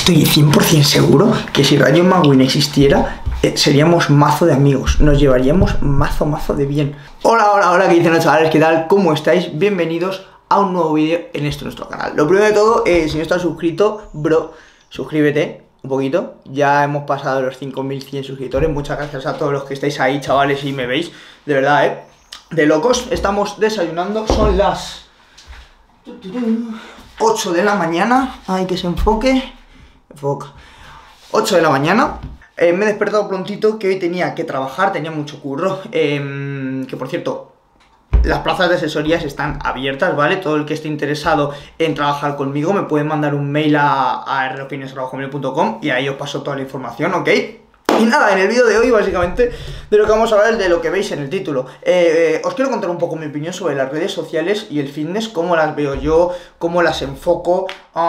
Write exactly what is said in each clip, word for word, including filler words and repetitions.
estoy cien por cien seguro que si Rayo McQueen existiera, eh, seríamos mazo de amigos, nos llevaríamos mazo, mazo de bien. Hola, hola, hola, ¿qué dicen los chavales? ¿Qué tal? ¿Cómo estáis? Bienvenidos a un nuevo vídeo en este nuestro canal. Lo primero de todo, eh, si no estás suscrito, bro, suscríbete un poquito. Ya hemos pasado los cinco mil cien suscriptores. Muchas gracias a todos los que estáis ahí, chavales, y me veis, de verdad, eh, de locos. Estamos desayunando, son las ocho de la mañana. Ay, que se enfoque. Enfoca. ocho de la mañana. Eh, me he despertado prontito, que hoy tenía que trabajar, tenía mucho curro. Eh, que por cierto, las plazas de asesorías están abiertas, ¿vale? Todo el que esté interesado en trabajar conmigo me puede mandar un mail a, a r opinions arroba hotmail punto com y ahí os paso toda la información, ¿ok? Y nada, en el vídeo de hoy básicamente de lo que vamos a hablar es de lo que veis en el título. eh, eh, Os quiero contar un poco mi opinión sobre las redes sociales y el fitness, cómo las veo yo, cómo las enfoco,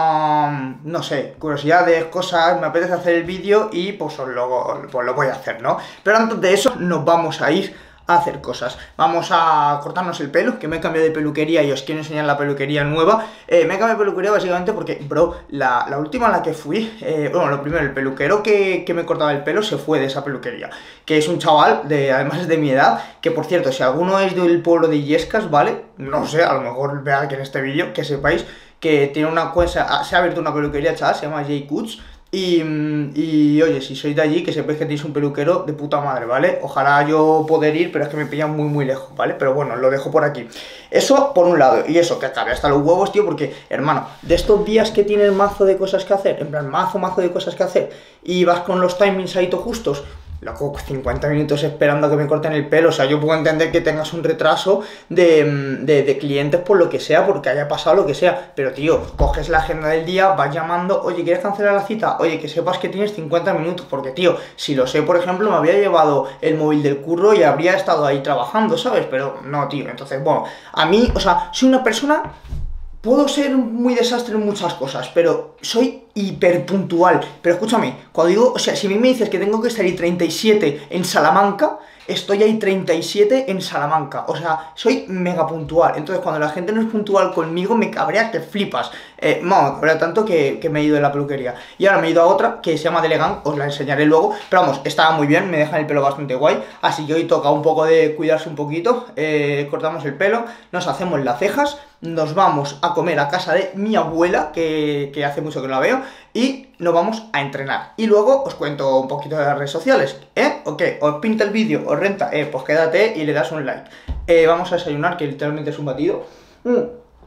um, no sé, curiosidades, cosas, me apetece hacer el vídeo y pues, os lo, pues lo voy a hacer, ¿no? Pero antes de eso nos vamos a ir a hacer cosas. Vamos a cortarnos el pelo, que me he cambiado de peluquería y os quiero enseñar la peluquería nueva. eh, Me he cambiado de peluquería básicamente porque, bro, la, la última a la que fui, eh, bueno, lo primero, el peluquero que, que me cortaba el pelo se fue de esa peluquería, que es un chaval, de además es de mi edad, que por cierto, si alguno es del pueblo de Illescas, ¿vale? No sé, a lo mejor vea aquí en este vídeo, que sepáis que tiene una cuenta, se ha abierto una peluquería, chaval, se llama J Cuts. Y, y oye, si sois de allí, que sepáis que tenéis un peluquero de puta madre, ¿vale? Ojalá yo poder ir, pero es que me pillan muy muy lejos, ¿vale? Pero bueno, lo dejo por aquí. Eso por un lado, y eso, que acabé hasta los huevos, tío, porque, hermano, de estos días que tienes mazo de cosas que hacer, en plan, mazo, mazo de cosas que hacer, y vas con los timings ahí todos justos, loco, cincuenta minutos esperando a que me corten el pelo. O sea, yo puedo entender que tengas un retraso de, de, de clientes por lo que sea, porque haya pasado lo que sea, pero tío, coges la agenda del día, vas llamando, oye, ¿quieres cancelar la cita? Oye, que sepas que tienes cincuenta minutos, porque tío, si lo sé, por ejemplo, me habría llevado el móvil del curro y habría estado ahí trabajando, ¿sabes? Pero no, tío, entonces, bueno, a mí, o sea, soy una persona... Puedo ser muy desastre en muchas cosas, pero soy hiper puntual. Pero escúchame, cuando digo, o sea, si a mí me dices que tengo que estar ahí treinta y siete en Salamanca, estoy ahí treinta y siete en Salamanca. O sea, soy mega puntual. Entonces, cuando la gente no es puntual conmigo, me cabrea que flipas. Eh, no, me cabrea tanto que, que me he ido de la peluquería. Y ahora me he ido a otra que se llama Delegan, os la enseñaré luego. Pero vamos, estaba muy bien, me dejan el pelo bastante guay. Así que hoy toca un poco de cuidarse un poquito. Eh, cortamos el pelo, nos hacemos las cejas, nos vamos a comer a casa de mi abuela, que, que hace mucho que no la veo, y nos vamos a entrenar. Y luego os cuento un poquito de las redes sociales, ¿eh? ¿O qué? ¿Os pinta el vídeo? ¿Os renta? Eh, pues quédate y le das un like. Eh, vamos a desayunar, que literalmente es un batido. Mm.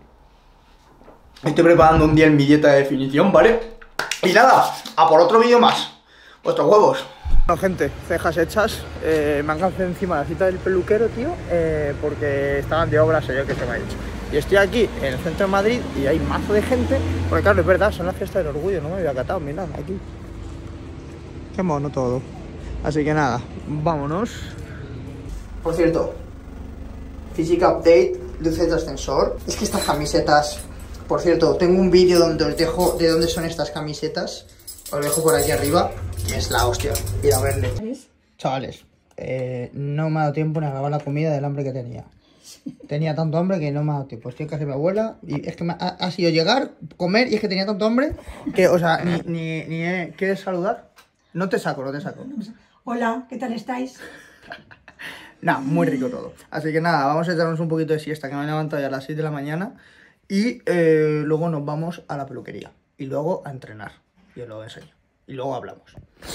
Estoy preparando un día en mi dieta de definición, ¿vale? Y nada, a por otro vídeo más. Vuestros huevos. Bueno, gente, cejas hechas. eh, Me han cancelado encima la cita del peluquero, tío, eh, porque estaban de obras, o yo que se me ha hecho. Y estoy aquí en el centro de Madrid y hay mazo de gente, porque claro, es verdad, son las fiestas del orgullo, no me había catado, mirad, aquí. Qué mono todo. Así que nada, vámonos. Por cierto, física update, luces de ascensor. Es que estas camisetas, por cierto, tengo un vídeo donde os dejo de dónde son estas camisetas. Os lo dejo por aquí arriba y es la hostia, ir a verle. Chavales, eh, no me ha dado tiempo ni a grabar la comida del hambre que tenía. Tenía tanto hambre que no me ha dado tiempo. Estoy en casa de mi abuela y es que me ha, ha sido llegar, comer, y es que tenía tanto hambre que, o sea, ni, ni, ni eh, ¿quieres saludar? No te saco, no te saco. Hola, ¿qué tal estáis? Nada, muy rico todo. Así que nada, vamos a echarnos un poquito de siesta, que me he levantado ya a las seis de la mañana. Y eh, luego nos vamos a la peluquería. Y luego a entrenar. Y os lo enseño. Y luego hablamos.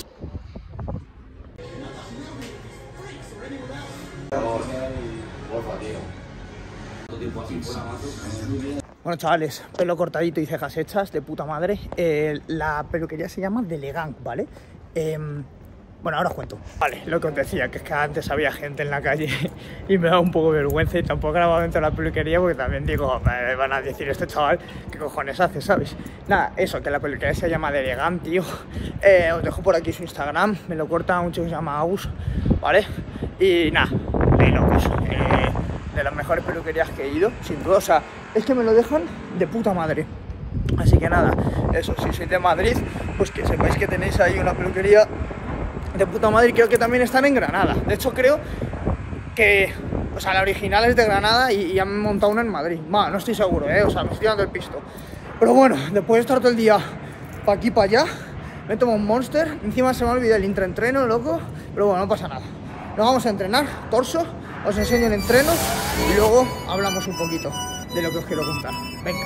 Bueno, chavales, pelo cortadito y cejas hechas, de puta madre. eh, La peluquería se llama Delegan, ¿vale? Eh, bueno, ahora os cuento. Vale, lo que os decía, que es que antes había gente en la calle y me da un poco de vergüenza y tampoco he grabado dentro de la peluquería porque también digo, me van a decir este chaval, ¿qué cojones hace, sabes? Nada, eso, que la peluquería se llama Delegan, tío. eh, Os dejo por aquí su Instagram, me lo corta un chico que se llama Agus, ¿vale? Y nada, de locos. Eh, de las mejores peluquerías que he ido, sin duda, o sea, es que me lo dejan de puta madre. Así que nada, eso, si sois de Madrid, pues que sepáis que tenéis ahí una peluquería de puta madre. Y creo que también están en Granada. De hecho, creo que, o sea, la original es de Granada y, y han montado una en Madrid. Va, no estoy seguro, eh, o sea, me estoy dando el pisto. Pero bueno, después de estar todo el día para aquí, para allá. Me tomo un Monster. Encima se me ha olvidado el intraentreno, loco. Pero bueno, no pasa nada. Nos vamos a entrenar, torso. Os enseño el entreno y luego hablamos un poquito de lo que os quiero contar. Venga.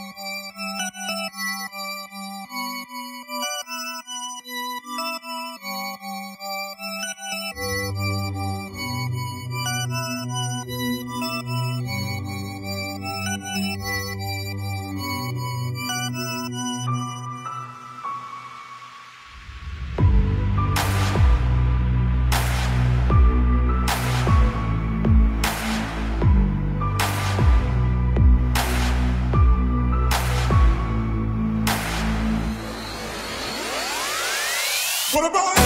What about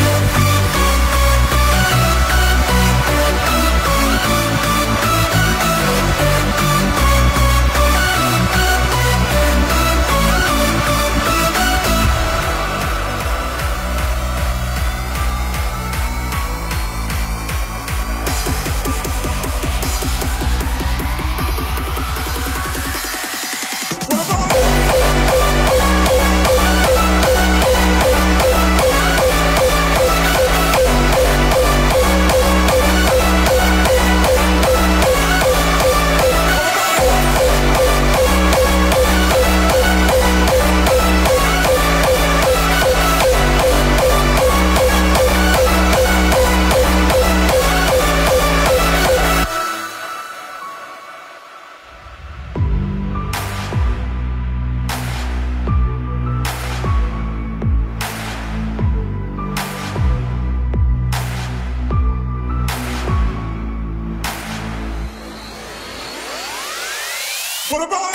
What about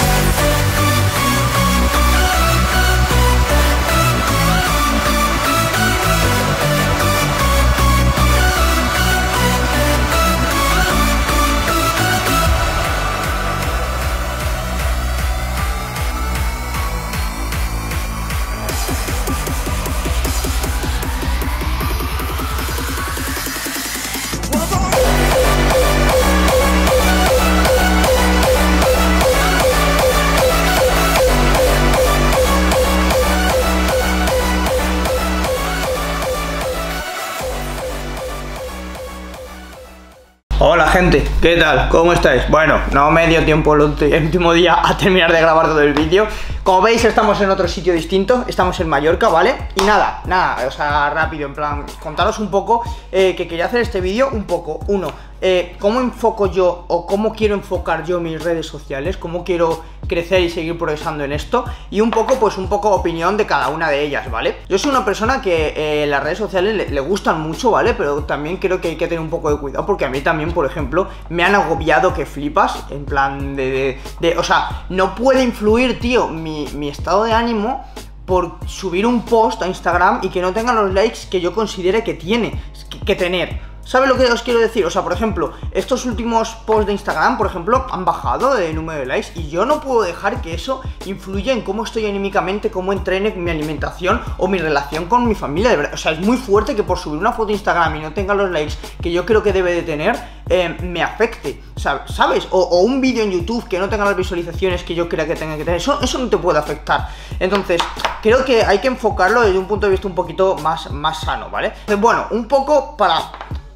Hola gente, ¿qué tal? ¿Cómo estáis? Bueno, no me dio tiempo el último día a terminar de grabar todo el vídeo. Como veis estamos en otro sitio distinto, estamos en Mallorca, ¿vale? Y nada, nada, o sea, rápido, en plan, contaros un poco eh, que quería hacer este vídeo un poco, uno, eh, cómo enfoco yo o cómo quiero enfocar yo mis redes sociales, cómo quiero crecer y seguir progresando en esto, y un poco, pues un poco opinión de cada una de ellas, ¿vale? Yo soy una persona que eh, las redes sociales le, le gustan mucho, ¿vale? Pero también creo que hay que tener un poco de cuidado, porque a mí también, por ejemplo, me han agobiado que flipas, en plan de, de, de o sea, no puede influir, tío, mi, mi estado de ánimo por subir un post a Instagram y que no tenga los likes que yo considere que tiene que, que tener. ¿Sabes lo que os quiero decir? O sea, por ejemplo, estos últimos posts de Instagram, por ejemplo, han bajado de número de likes y yo no puedo dejar que eso influya en cómo estoy anímicamente, cómo entrene mi alimentación o mi relación con mi familia, de verdad. O sea, es muy fuerte que por subir una foto de Instagram y no tenga los likes que yo creo que debe de tener, eh, me afecte, ¿sabes? O, o un vídeo en YouTube que no tenga las visualizaciones que yo crea que tenga que tener, eso, eso no te puede afectar. Entonces, creo que hay que enfocarlo desde un punto de vista un poquito más, más sano, ¿vale? Entonces, bueno, un poco para...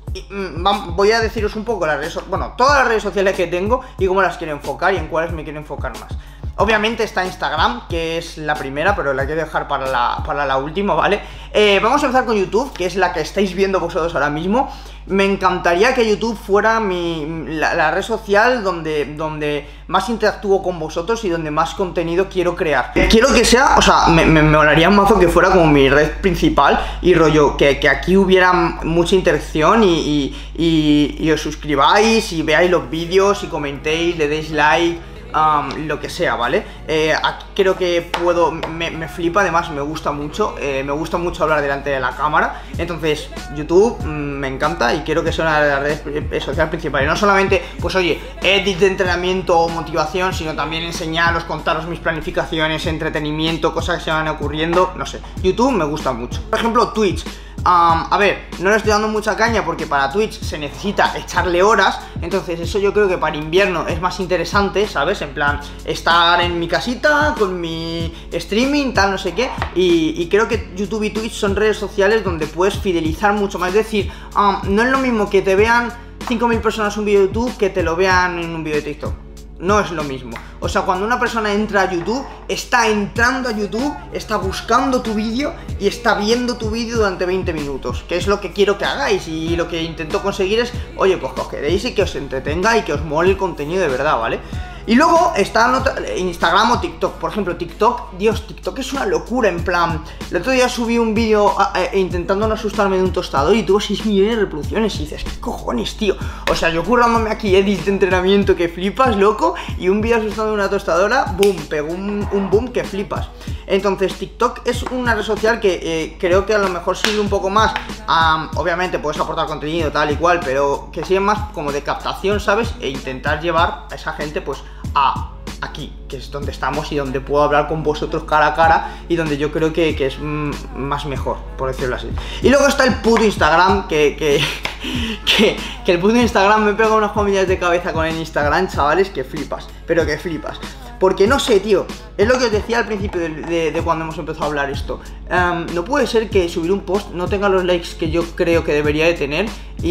voy a deciros un poco las redes, bueno, todas las redes sociales que tengo y cómo las quiero enfocar y en cuáles me quiero enfocar más. Obviamente está Instagram, que es la primera, pero la quiero dejar para la, para la última, ¿vale? Eh, vamos a empezar con YouTube, que es la que estáis viendo vosotros ahora mismo. Me encantaría que YouTube fuera mi, la, la red social donde, donde más interactúo con vosotros y donde más contenido quiero crear. Quiero que sea, o sea, me, me, me molaría un mazo que fuera como mi red principal y rollo, que, que aquí hubiera mucha interacción y, y, y, y os suscribáis y veáis los vídeos y comentéis, le deis like. Um, lo que sea, ¿vale? Eh, aquí creo que puedo, me, me flipa, además me gusta mucho, eh, me gusta mucho hablar delante de la cámara. Entonces YouTube mmm, me encanta y quiero que sea una de las redes sociales principales. No solamente, pues oye, edit de entrenamiento o motivación, sino también enseñaros, contaros mis planificaciones, entretenimiento, cosas que se van ocurriendo, no sé. YouTube me gusta mucho. Por ejemplo, Twitch. a ver, no le estoy dando mucha caña porque para Twitch se necesita echarle horas. Entonces eso yo creo que para invierno es más interesante, ¿sabes? En plan, estar en mi casita con mi streaming, tal, no sé qué. Y, y creo que YouTube y Twitch son redes sociales donde puedes fidelizar mucho más. Es decir, um, no es lo mismo que te vean cinco mil personas un vídeo de YouTube que te lo vean en un vídeo de TikTok. No es lo mismo. O sea, cuando una persona entra a YouTube, está entrando a YouTube, está buscando tu vídeo y está viendo tu vídeo durante veinte minutos, que es lo que quiero que hagáis. Y lo que intento conseguir es, oye, pues que os quedéis y que os entretenga y que os mole el contenido de verdad, ¿vale? Y luego está Instagram o TikTok. Por ejemplo, TikTok, Dios, TikTok es una locura. En plan, el otro día subí un vídeo eh, intentando no asustarme de un tostador y tuvo seis millones de reproducciones. Y dices, ¿qué cojones, tío? O sea, yo currándome aquí edits de entrenamiento que flipas, loco. Y un vídeo asustando de una tostadora, boom, pegó un, un boom que flipas. Entonces, TikTok es una red social que eh, creo que a lo mejor sirve un poco más. Um, obviamente puedes aportar contenido tal y cual, pero que sirve más como de captación, ¿sabes? E intentar llevar a esa gente, pues, a aquí, que es donde estamos y donde puedo hablar con vosotros cara a cara y donde yo creo que, que es mm, más mejor, por decirlo así. Y luego está el puto Instagram, que, que, que, que el puto Instagram me pega unas comillas de cabeza con el Instagram, chavales, que flipas, pero que flipas. Porque no sé, tío, es lo que os decía al principio de, de, de cuando hemos empezado a hablar esto. um, No puede ser que subir un post no tenga los likes que yo creo que debería de tener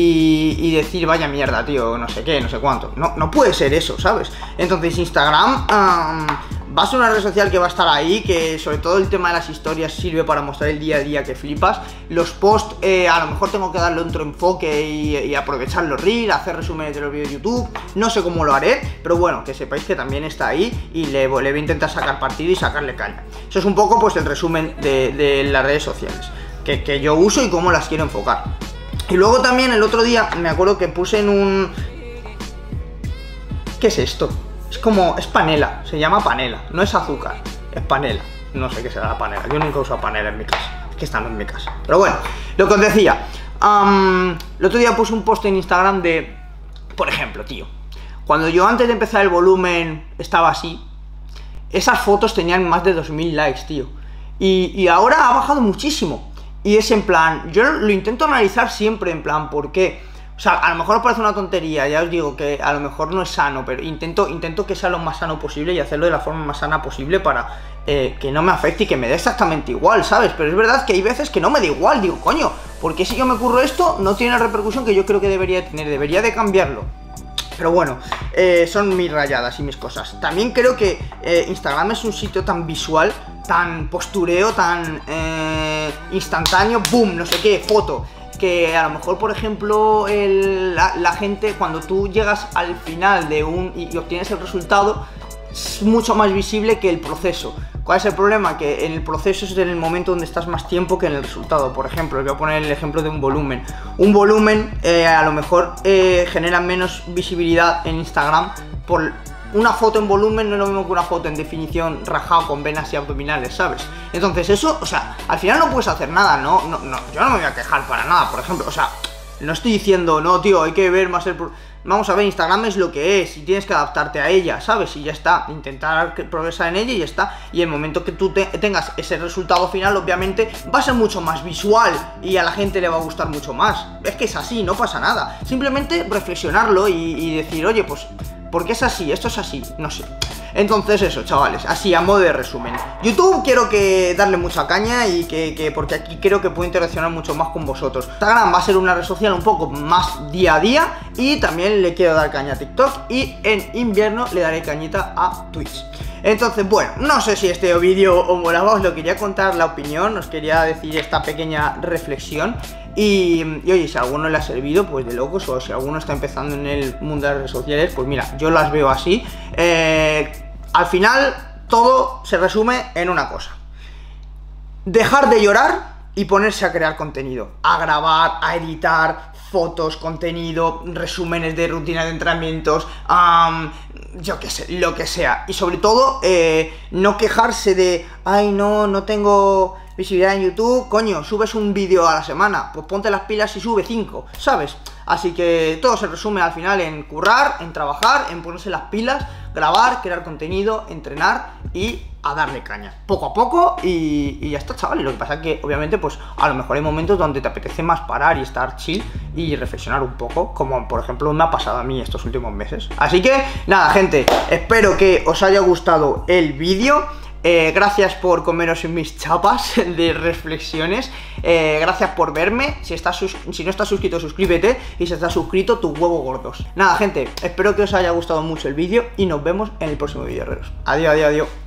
y, y decir, vaya mierda, tío, no sé qué, no sé cuánto. No, no puede ser eso, ¿sabes? Entonces Instagram um, va a ser una red social que va a estar ahí, que sobre todo el tema de las historias sirve para mostrar el día a día que flipas. Los posts, eh, a lo mejor tengo que darle otro enfoque y, y aprovechar los reels, hacer resúmenes de los vídeos de YouTube. No sé cómo lo haré, pero bueno, que sepáis que también está ahí y le, le voy a intentar sacar partido y sacarle caña. Eso es un poco pues el resumen de, de las redes sociales que, que yo uso y cómo las quiero enfocar. Y luego también el otro día me acuerdo que puse en un... ¿Qué es esto? Es como, es panela, se llama panela, no es azúcar, es panela. No sé qué será la panela, yo nunca uso panela en mi casa, es que esta no es mi casa. Pero bueno, lo que os decía, um, el otro día puse un post en Instagram de, por ejemplo, tío, cuando yo antes de empezar el volumen estaba así, esas fotos tenían más de dos mil likes, tío. Y, y ahora ha bajado muchísimo. Y es en plan, yo lo intento analizar siempre en plan, ¿por qué? O sea, a lo mejor os parece una tontería, ya os digo que a lo mejor no es sano, pero intento, intento que sea lo más sano posible y hacerlo de la forma más sana posible para eh, que no me afecte y que me dé exactamente igual, ¿sabes? Pero es verdad que hay veces que no me da igual, digo, coño, ¿por qué si yo me curro esto no tiene la repercusión que yo creo que debería tener? Debería de cambiarlo. Pero bueno, eh, son mis rayadas y mis cosas. También creo que eh, Instagram es un sitio tan visual, tan postureo, tan eh, instantáneo, boom, no sé qué, foto, que a lo mejor, por ejemplo, el, la, la gente, cuando tú llegas al final de un y, y obtienes el resultado, es mucho más visible que el proceso. ¿Cuál es el problema? Que en el proceso es en el momento donde estás más tiempo que en el resultado. Por ejemplo, les voy a poner el ejemplo de un volumen. Un volumen eh, a lo mejor eh, genera menos visibilidad en Instagram. Por una foto en volumen no es lo mismo que una foto en definición rajado con venas y abdominales, ¿sabes? Entonces eso, o sea, al final no puedes hacer nada, ¿no? No, no, yo no me voy a quejar para nada, por ejemplo, o sea, no estoy diciendo, no, tío, hay que ver más el... Vamos a ver, Instagram es lo que es y tienes que adaptarte a ella, ¿sabes? Y ya está, intentar progresar en ella y ya está. Y el momento que tú te tengas ese resultado final, obviamente, va a ser mucho más visual y a la gente le va a gustar mucho más. Es que es así, no pasa nada. Simplemente reflexionarlo y, y decir, oye, pues, ¿por qué es así? Esto es así, no sé. Entonces eso, chavales, así a modo de resumen. YouTube quiero que darle mucha caña y que, que porque aquí creo que puedo interaccionar mucho más con vosotros. Instagram va a ser una red social un poco más día a día y también le quiero dar caña a TikTok y en invierno le daré cañita a Twitch. Entonces, bueno, no sé si este vídeo os molaba, os lo quería contar la opinión, os quería decir esta pequeña reflexión. Y, y oye, si a alguno le ha servido, pues de locos, o si alguno está empezando en el mundo de las redes sociales, pues mira, yo las veo así. Eh, al final, todo se resume en una cosa: dejar de llorar y ponerse a crear contenido, a grabar, a editar fotos, contenido, resúmenes de rutinas de entrenamientos, um, yo qué sé, lo que sea. Y sobre todo, eh, no quejarse de, ay no, no tengo visibilidad en YouTube. Coño, subes un vídeo a la semana, pues ponte las pilas y sube cinco, ¿sabes? Así que todo se resume al final en currar, en trabajar, en ponerse las pilas, grabar, crear contenido, entrenar y a darle caña, poco a poco y, y ya está, chavales. Lo que pasa es que obviamente pues a lo mejor hay momentos donde te apetece más parar y estar chill y reflexionar un poco, como por ejemplo me ha pasado a mí estos últimos meses. Así que nada, gente, espero que os haya gustado el vídeo. Eh, gracias por comeros en mis chapas de reflexiones. eh, Gracias por verme. Si, estás si no estás suscrito, suscríbete. Y si estás suscrito, tus huevos gordos. Nada, gente, espero que os haya gustado mucho el vídeo y nos vemos en el próximo vídeo, herreros. Adiós, adiós, adiós.